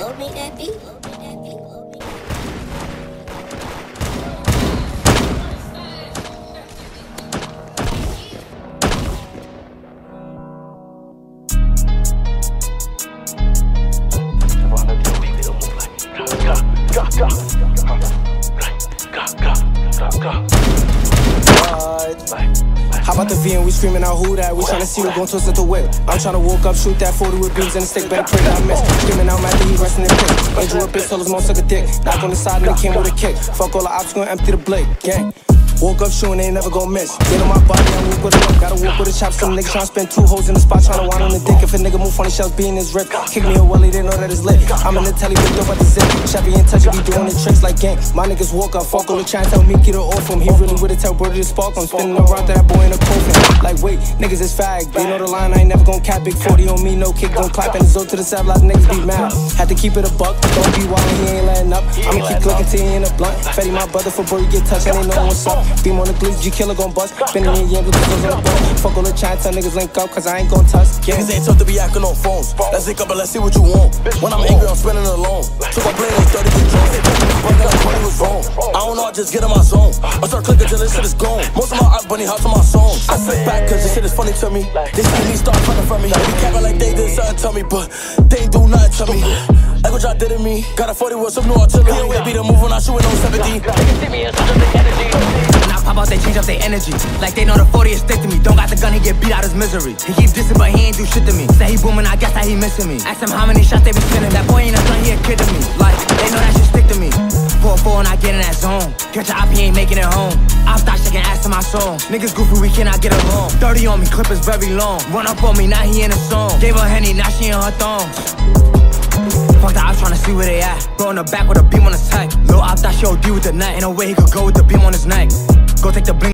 How about the V and we screaming out who that? We tryna see who gon' twist at the whip. I'm tryna walk up, shoot that 40 with beams and a stick. Better pray that I miss. Screaming out Matthew, he resting in the pit. Andrew up his soul, most suck a dick. Knock on the side and they came with a kick. Fuck all the ops, gonna empty the blade. Gang. Woke up shooting, they ain't never gon' miss. Get on my body, I walk with a look. Gotta walk with a chop. Some niggas tryna spend 2 holes in the spot, tryna wind on the dick. If a nigga move funny, shells be in his rip. Kick me a welly, they know that it's lit. I'm in the telly, but dope at the zip. Chevy in touch, be doing the tricks like gang. My niggas walk up, fuck all the try and tell me, get it off him. He really with a tell brother to spark. I'm spinning around that boy in a coffin. Like, wait, niggas is fag. They know the line, I ain't never gon' cap. Big 40 on me, no kick, don't clap. And it's all to the side, like niggas be mad. Had to keep it a buck, don't be wild, he ain't letting up. I'ma keep clicking till he in a blunt. Fetty my brother for bro, you get touched, and they know what's up. Beam on the glitch, G-Killer gon' bust. Spinning in with the clothes on the bus. Fuck all the try and tell niggas link up, cause I ain't gon' touch. Niggas ain't tough to be acting on phones. Let's link up and let's see what you want. When I'm angry, I'm spinning alone. Took my blade like 30 with drones. Fucking like 20 was wrong. I don't know, I just get in my zone. I start clicking till this shit is gone. Most of my art bunny hops on my songs. I sit back cause this shit is funny to me. They see me start running from me. They be capping like they did something to me, but they ain't do nothing to me. Like what y'all did to me. Got a 40 with some new artillery. Way be the move when I shoot with no 70. They can see me in such a big energy. When I pop out, they change up their energy. Like they know the 40 is stick to me. Don't got the gun, he get beat out his misery. He keep dissing, but he ain't do shit to me. Say he booming, I guess that he missing me. Ask him how many shots they been spinning. That boy ain't a gun, he a kid to me. Like, they know that shit stick to me. 4-4 and I get in that zone. Catch a op, he ain't making it home. I start shaking ass to my soul. Niggas goofy, we cannot get along. 30 on me, clip is very long. Run up on me, now he in a song. Gave her Henny, now she in her thongs. Fuck that, I was tryna see where they at. Bro in the back with a beam on his tech. Lil' op thought she OD with the net. Ain't no way he could go with the beam on his neck. Go take the bling.